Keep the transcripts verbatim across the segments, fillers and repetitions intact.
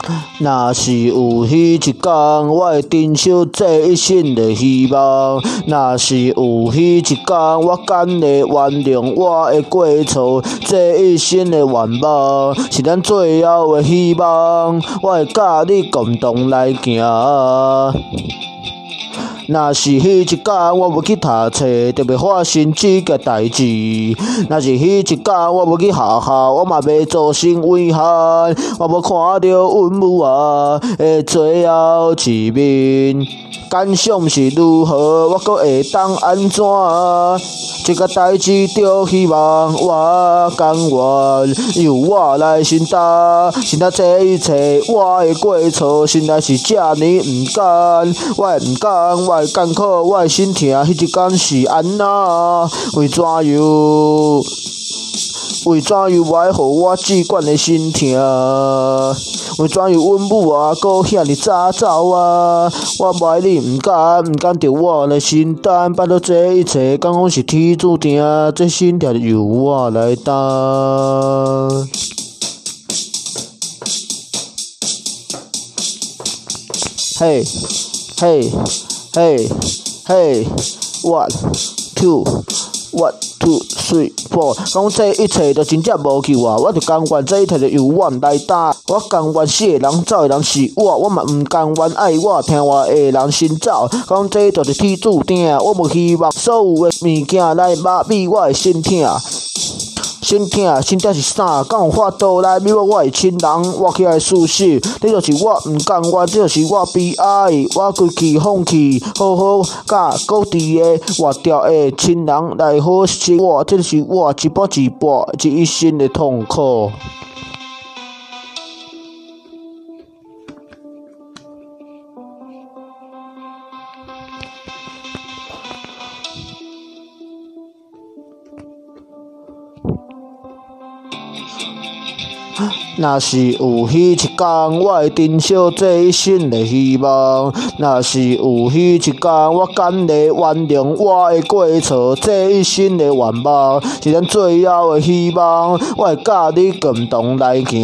若是有迄一天，我会珍惜这一生的希望。若是有迄一天，我敢会完成我的过错，这一生的愿望是咱最后的希望。我会甲你共同来行。若是迄一天，我要去读册，就袂发生这个代志。若是迄一天，我要去学校，我嘛袂造成遗憾。我要看到阮母啊的最后一面，感想是如何，我阁会当安怎？这个代志着希望我甘愿由我来承担，承担这一切我的过错，实在是遮尔毋甘，我会毋甘，我会艰苦，我会心痛，迄一天是安那？为怎样？为怎样我爱互我只管的心痛？为怎样阮母啊，搁遐尼早走啊？我无爱你，毋甘，毋甘着我来承担。拜托这一切，敢讲是天注定，这心痛就由我来担。嘿，嘿，嘿，嘿 ，one two one two three four， 讲这一切就真正无救啊！我就甘愿这一切就由我来担。我甘愿死的人走的人是我，我嘛毋甘愿爱我听话的人先走。讲这就是天注定，我无希望所有的物件来麻痹我的心痛。心痛，心痛是啥？敢有法度来弥补我的亲人活起来的事实？这就是我毋甘愿，这就是我悲哀。我规气放弃，好好甲各地的活着的亲人来好生活，这就是我一步一步这一生的痛苦。若是有迄一天，我会珍惜这一生的希望。若是有迄一天，我敢会原谅我的过错，这一生的愿望是咱最后的希望。我会甲你共同来行。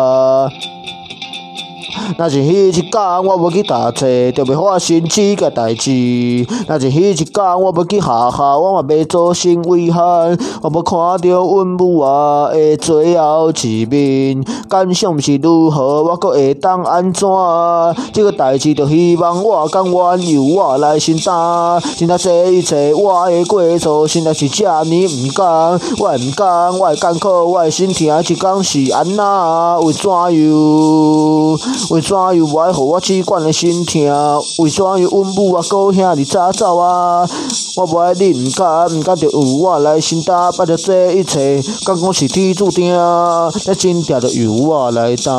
若是迄一天，我要去读册，就袂发生这个代志。若是迄一天，我要去学校，我嘛袂造成遗憾。我要看到阮母啊的最后一面，感想是如何，我阁会当安怎？这个代志就希望我甘愿由我来承担。承担这一切我的过错，实在是遮尔毋甘，我会毋甘，我会艰苦，我会心痛，一天是安那？为怎样？为怎样我爱互我只管的心痛？为怎样阮母啊，搁遐尼早走啊？我无爱你，毋甘，毋甘着由我来承担。拜托这一切，敢讲是天注定？这真正着由我来担。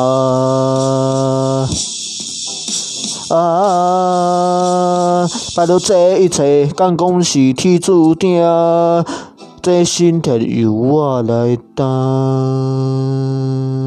啊！拜托这一切，敢讲是天注定？这心痛由我来担。